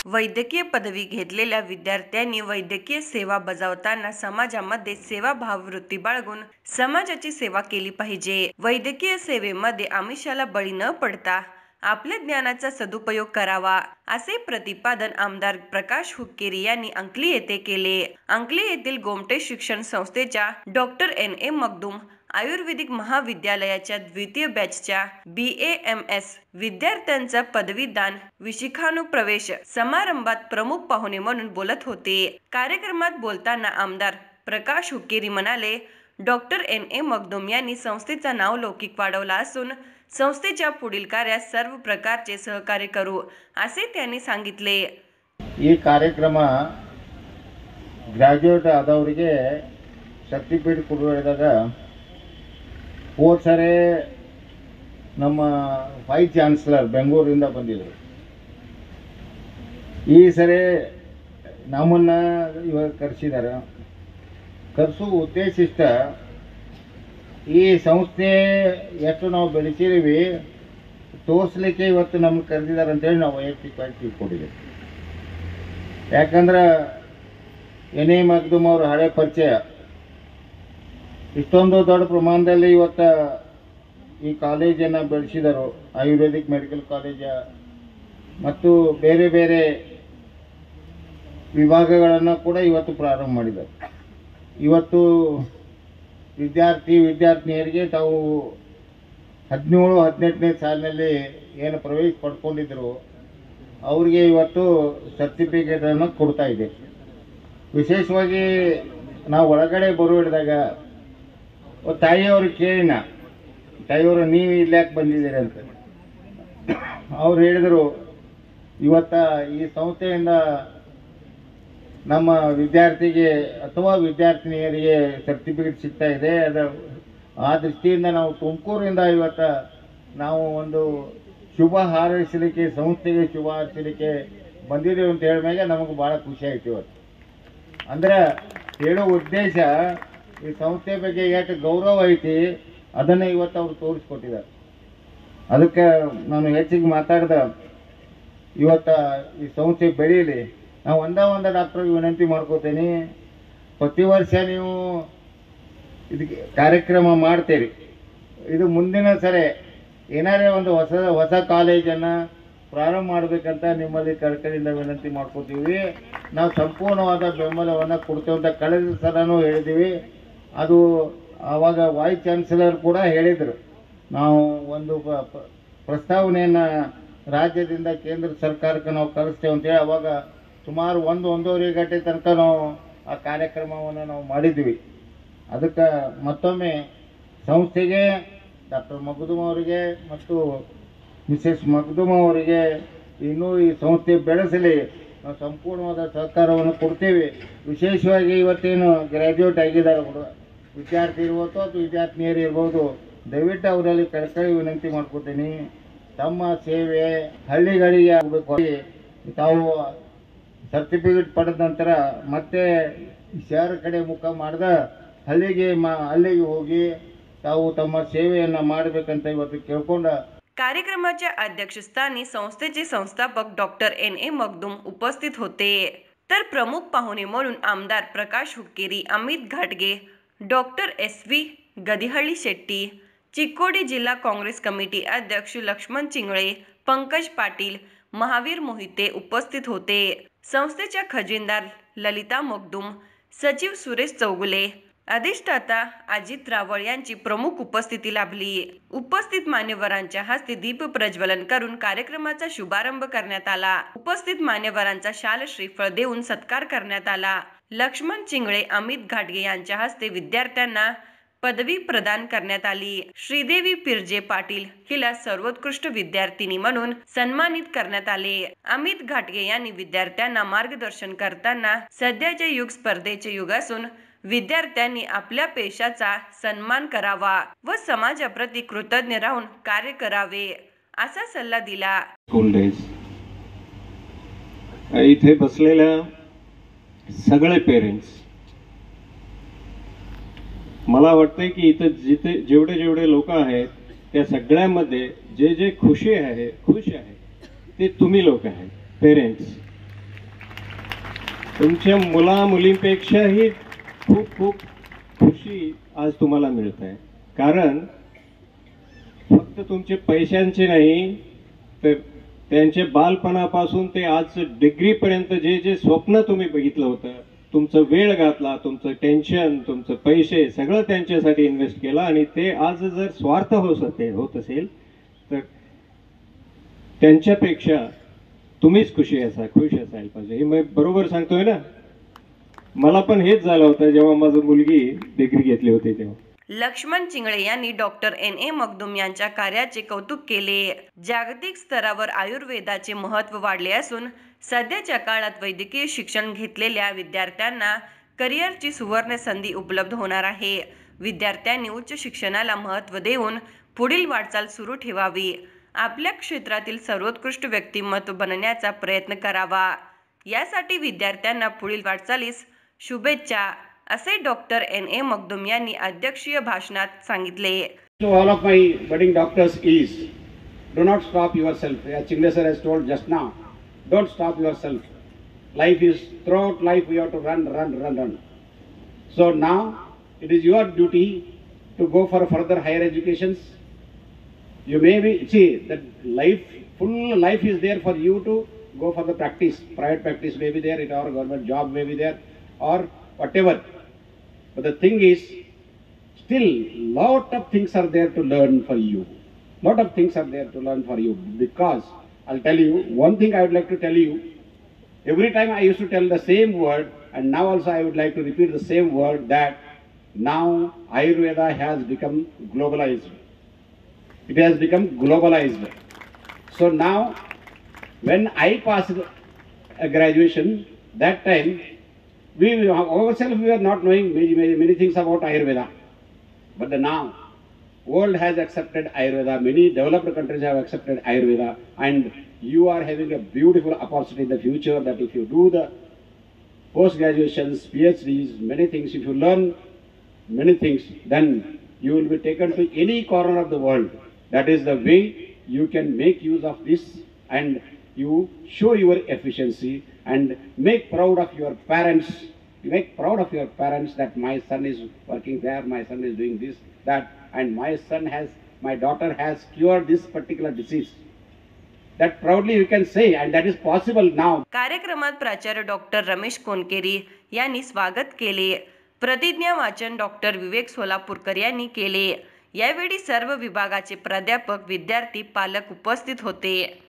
वैद्यकीय पदवी घेतलेल्या विद्यार्थ्यांनी वैद्यकीय सेवा बजावताना समाजामध्ये सेवाभाव वृत्ती बाळगून समाजाची सेवा केली पाहिजे। वैद्यकीय सेवेमध्ये आमिषाला बळी न पडता आपल्या ज्ञानाचा सदुपयोग करावा, असे प्रतिपादन आमदार प्रकाश हुक्केरी यांनी अंकली येथे केले। अंकली येथील गोमटे शिक्षण संस्थेच्या डॉक्टर NA मखदूम आयुर्वेदिक महाविद्यालयाच्या द्वितीय बॅचच्या BAMS विद्यार्थ्यांचा पदवीदान विशिखानुप्रवेश समारंभात प्रमुख पाहुणे म्हणून बोलत होते। कार्यक्रमात बोलताना आमदार प्रकाश हुक्केरी म्हणाले, डॉक्टर NA मखदूम यांनी संस्थेचा नाव लौकिक वाढवला असून संस्थेच्या पुढील कार्यात सर्व प्रकारचे सहकार्य करू, असे त्यांनी सांगितले। ಈ ಕಾರ್ಯಕ್ರಮ ಗ್ರಾಜ್ಯುಯೇಟ್ ಆದವರಿಗೆ ಸರ್ಟಿಫಿಕೇಟ್ ಕೊಡುವಾಗ ಹೋದ ಸರಿ ನಮ್ಮ ವೈಸ್ ಚಾನ್ಸಲರ್ ಬೆಂಗಳೂರಿಂದ ಬಂದಿದ್ದರು। ಈ ಸರಿ ನಮ್ಮನ್ನ ಇವಾಗ ಕರೆಸಿದ್ದಾರೆ। ಕರೆಸೋ ಉದ್ದೇಶ ಇಷ್ಟ, ಈ ಸಂಸ್ಥೆ ಎಷ್ಟು ನಾವು ಬೆಳೆಸಿದ್ದೀವಿ ತೋರಿಸ್ಲಿಕ್ಕೆ ಇವತ್ತು ನಮ್ಗೆ ಕರೆದಿದ್ದಾರೆ ಅಂತೇಳಿ ನಾವು ವೈಯಕ್ತಿಕವಾಗಿ ತಿಳ್ಕೊಂಡಿದ್ದೀವಿ। ಯಾಕಂದ್ರೆ NA ಮಖದೂಮ್ ಅವರು ಹಳೆ ಪರಿಚಯ, ಇಷ್ಟೊಂದು ದೊಡ್ಡ ಪ್ರಮಾಣದಲ್ಲಿ ಇವತ್ತು ಈ ಕಾಲೇಜನ್ನು ಬೆಳೆಸಿದರು। ಆಯುರ್ವೇದಿಕ್ ಮೆಡಿಕಲ್ ಕಾಲೇಜ ಮತ್ತು ಬೇರೆ ಬೇರೆ ವಿಭಾಗಗಳನ್ನು ಕೂಡ ಇವತ್ತು ಪ್ರಾರಂಭ ಮಾಡಿದ್ದಾರೆ। ಇವತ್ತು ವಿದ್ಯಾರ್ಥಿನಿಯರಿಗೆ ತಾವು 17-18ನೇ ಸಾಲಿನಲ್ಲಿ ಏನು ಪ್ರವೇಶ ಪಡ್ಕೊಂಡಿದ್ರು ಅವರಿಗೆ ಇವತ್ತು ಸರ್ಟಿಫಿಕೇಟನ್ನು ಕೊಡ್ತಾ ಇದೆ। ವಿಶೇಷವಾಗಿ ನಾವು ಒಳಗಡೆ ಬರುವಾಗ ತಾಯಿಯವರು ಕೇಳಿನ, ತಾಯಿಯವರು ನೀವು ಇಲ್ಲಿ ಯಾಕೆ ಬಂದಿದ್ದೀರಿ ಅಂತ ಅವ್ರು ಹೇಳಿದರು, ಇವತ್ತ ಈ ಸಂಸ್ಥೆಯಿಂದ ನಮ್ಮ ವಿದ್ಯಾರ್ಥಿಗೆ ಅಥವಾ ವಿದ್ಯಾರ್ಥಿನಿಯರಿಗೆ ಸರ್ಟಿಫಿಕೇಟ್ ಸಿಗ್ತಾ ಇದೆ। ಆ ದೃಷ್ಟಿಯಿಂದ ನಾವು ತುಮಕೂರಿಂದ ಇವತ್ತು ನಾವು ಒಂದು ಶುಭ ಹಾರೈಸಲಿಕ್ಕೆ, ಸಂಸ್ಥೆಗೆ ಶುಭ ಹಾರೈಸಲಿಕ್ಕೆ ಬಂದಿದ್ದೀವಿ ಅಂತ ಹೇಳಿದಾಗ ನಮಗೆ ಭಾಳ ಖುಷಿ ಆಯ್ತು ಇವತ್ತು। ಅಂದ್ರೆ ಹೇಳೋ ಉದ್ದೇಶ ಈ ಸಂಸ್ಥೆ ಬಗ್ಗೆ ಎಷ್ಟು ಗೌರವ ಐತಿ ಅದನ್ನು ಇವತ್ತು ಅವರು ತೋರಿಸ್ಕೊಟ್ಟಿದ್ದಾರೆ। ಅದಕ್ಕೆ ನಾನು ಹೆಚ್ಚಿಗೆ ಮಾತಾಡ್ದೆ, ಇವತ್ತು ಈ ಸಂಸ್ಥೆ ಬೆಳೀಲಿ। ನಾವು ಒಂದು ಡಾಕ್ಟ್ರಿಗೆ ವಿನಂತಿ ಮಾಡ್ಕೋತೀನಿ, ಪ್ರತಿ ವರ್ಷ ನೀವು ಇದಕ್ಕೆ ಕಾರ್ಯಕ್ರಮ ಮಾಡ್ತೀರಿ, ಇದು ಮುಂದಿನ ಸರಿ ಏನಾರೇ ಒಂದು ಹೊಸ ಕಾಲೇಜನ್ನು ಪ್ರಾರಂಭ ಮಾಡಬೇಕಂತ ನಿಮ್ಮಲ್ಲಿ ಕಳಕಳಿಯಿಂದ ವಿನಂತಿ ಮಾಡ್ಕೋತೀವಿ। ನಾವು ಸಂಪೂರ್ಣವಾದ ಬೆಂಬಲವನ್ನು ಕೊಡ್ತೇವೆ ಅಂತ ಕಳೆದ ಸಲನೂ ಹೇಳಿದ್ದೀವಿ। ಅದು ಆವಾಗ ವೈಸ್ ಚಾನ್ಸಲರ್ ಕೂಡ ಹೇಳಿದರು, ನಾವು ಒಂದು ಪ್ರಸ್ತಾವನೆಯನ್ನು ರಾಜ್ಯದಿಂದ ಕೇಂದ್ರ ಸರ್ಕಾರಕ್ಕೆ ನಾವು ಕಳಿಸ್ತೇವೆ ಅಂತೇಳಿ ಅವಾಗ ಸುಮಾರು 1-1.5 ಗಂಟೆ ತನಕ ನಾವು ಆ ಕಾರ್ಯಕ್ರಮವನ್ನು ನಾವು ಮಾಡಿದ್ವಿ। ಅದಕ್ಕೆ ಮತ್ತೊಮ್ಮೆ ಸಂಸ್ಥೆಗೆ, ಡಾಕ್ಟರ್ ಮಖದೂಮ್ ಅವರಿಗೆ ಮತ್ತು ಮಿಸೆಸ್ ಮಖದೂಮ್ ಅವರಿಗೆ ಇನ್ನೂ ಈ ಸಂಸ್ಥೆ ಬೆಳೆಸಲಿ ನಾವು ಸಂಪೂರ್ಣವಾದ ಸಹಕಾರವನ್ನು ಕೊಡ್ತೀವಿ। ವಿಶೇಷವಾಗಿ ಇವತ್ತೇನು ಗ್ರ್ಯಾಜುಯೇಟ್ ಆಗಿದ್ದಾರೆ ವಿದ್ಯಾರ್ಥಿ ಇರ್ಬೋದು ಅಥವಾ ವಿದ್ಯಾರ್ಥಿನಿಯರು ಇರ್ಬೋದು, ದಯವಿಟ್ಟು ಅವರಲ್ಲಿ ಕಳಕಳಿ ವಿನಂತಿ ಮಾಡ್ಕೊತೀನಿ, ತಮ್ಮ ಸೇವೆ ಹಳ್ಳಿಗಳಿಗೆ ಆಗಬೇಕು। ತಾವು ಸರ್ಟಿಫಿಕೇಟ್ ಪಡೆದ ನಂತರ ಮತ್ತೆ ಶಹರ ಕಡೆ ಮುಖ ಮಾಡಿದ ಹಳ್ಳಿಗೆ ಹೋಗಿ ತಾವು ತಮ್ಮ ಸೇವೆಯನ್ನು ಮಾಡಬೇಕಂತ ಇವತ್ತು ಕೇಳ್ಕೊಂಡ। कार्यक्रमाच्या अध्यक्षस्थानी संस्थेचे संस्थापक डॉक्टर NA मखदूम उपस्थित होते, तर प्रमुख पाहुणे म्हणून आमदार प्रकाश हुक्केरी, अमित घाटगे, डॉक्टर SV गदिहळ्ळी शेट्टी, चिक्कोडी जिल्हा काँग्रेस कमिटी अध्यक्ष लक्ष्मण चिंगळे, पंकज पाटील, महावीर मोहिते उपस्थित होते। संस्थेच्या खजिनदार ललिता मखदूम, सचिव सुरेश चौगुले, अधिष्ठाता अजित रावळ यांची प्रमुख उपस्थिती लाभली। उपस्थित मान्यवरांच्या हस्ते दीप प्रज्वलन करून कार्यक्रमाचा शुभारंभ करण्यात आला। उपस्थित मान्यवरांचा शाल श्रीफळ देऊन सत्कार करण्यात आला। लक्ष्मण चिंगळे, अमित घाटगे यांच्या हस्ते विद्यार्थ्यांना पदवी प्रदान करण्यात आली। श्रीदेवी पिरजे पाटील हिला सर्वोत्कृष्ट विद्यार्थिनी म्हणून सन्मानित करण्यात आले। अमित घाटगे यांनी विद्यार्थ्यांना मार्गदर्शन करताना सध्याचे युग स्पर्धेचे युग असून विद्यार्थ्यांनी आपल्या पेशाचा सन्मान करावा व समाजाप्रती कृतज्ञ राहून कार्य करावे, असा सल्ला दिला। इथे बसलेल्या सगळे पेरेंट्स, मला वाटतंय की इथे जेवढे लोक आहेत त्या सगळ्यांमध्ये जे खुश आहे ते तुम्ही लोक आहेत, पेरेंट्स। तुमच्या मुला मुलींपेक्षाही खूप खूप खुशी आज तुम्हाला मिळत आहे. कारण फक्त तुमचे पैशांचे नाही, तर त्यांचे बालपणापासून ते आज डिग्रीपर्यंत जे जे स्वप्न तुम्ही बघितलं होतं, तुमचं वेळ घातला, तुमचं टेन्शन, तुमचं पैसे सगळं त्यांच्यासाठी इन्व्हेस्ट केलं, आणि ते आज जर स्वार्थ होत असेल तर त्यांच्यापेक्षा तुम्हीच खुश असायला पाहिजे. हे मी बरोबर सांगतोय ना? मला पण हेच झालं होतं जेव्हा माझी मुलगी डिग्री घेतली होती तेव्हा. लक्ष्मण चिंगळे यांनी डॉक्टर NA मखदूम यांच्या कार्याचे कौतुक केले. जागतिक स्तरावर आयुर्वेदाचे महत्त्व वाढले असून सध्याच्या काळात वैद्यकीय शिक्षण घेतलेल्या विद्यार्थ्यांना करिअरची सुवर्ण संधी उपलब्ध होणार आहे. विद्यार्थ्यांनी उच्च शिक्षणाला महत्त्व देऊन पुढील वाटचाल सुरू ठेवावी. आपल्या क्षेत्रातील सर्वोत्कृष्ट व्यक्तिमत्व बनण्याचा प्रयत्न करावा. यासाठी विद्यार्थ्यांना पुढील वाटचालीस शुभेच्छा, असे डॉक्टर NA मखदूम यांनी अध्यक्षीय भाषणात सांगितले. To all of my budding doctors is, do not stop yourself. As Chingle sir has told just now, don't stop yourself. Life is, throughout life we have to run. So now it is your duty to go for further higher educations. You may be, see that full life is there for you to go for the practice. Private practice may be there, or government job may be there, or whatever. But the thing is, still lot of things are there to learn for you. Because I'll tell you one thing I would like to tell you. Every time I used to tell the same word, and now also I would like to repeat the same word, that now Ayurveda has become globalized. It has become globalized. So now, when I passed a graduation, that time we ourselves were not knowing many things about Ayurveda. But now, world has accepted Ayurveda. Many developed countries have accepted Ayurveda, and you are having a beautiful opportunity in the future that if you do the post-graduations, PhDs, many things, if you learn many things, then you will be taken to any corner of the world. That is the way you can make use of this, and you show your efficiency and make proud of your parents. You make proud of your parents that my son is working there, my son is doing this, that, and my daughter has cured this particular disease. That proudly you can say, and that is possible now. कार्यक्रमात प्राचार्य doctor Ramesh कोनकेरी यांनी स्वागत केले. प्रतिज्ञा वाचन doctor विवेक सोलापूरकर यांनी केले. यावेळी सर्व विभागाचे प्राध्यापक, विद्यार्थी, पालक उपस्थित होते.